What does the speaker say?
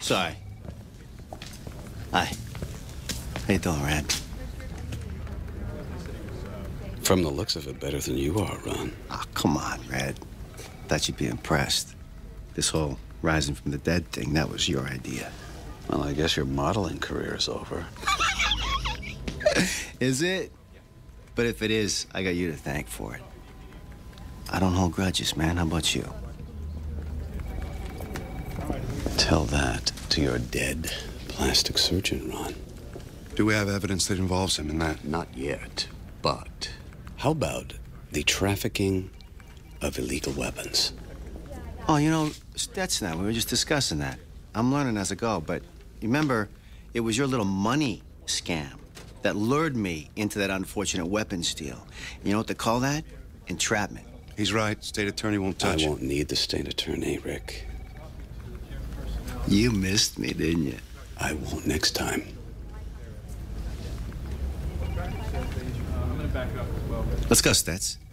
Sorry. Hi. How you doing, Red? From the looks of it, better than you are, Ron. Oh, come on, Red. Thought you'd be impressed. This whole rising from the dead thing, that was your idea. Well, I guess your modeling career is over. Is it? But if it is, I got you to thank for it. I don't hold grudges, man. How about you? Tell that to your dead plastic surgeon, Ron. Do we have evidence that involves him in that? Not yet, but how about the trafficking of illegal weapons? Oh, you know, Stetson, we were just discussing that. I'm learning as I go, but remember, it was your little money scam that lured me into that unfortunate weapons deal. You know what they call that? Entrapment. He's right. State attorney won't touch it. I won't need the state attorney, Rick. You missed me, didn't you? I won't next time. Let's go, Stets.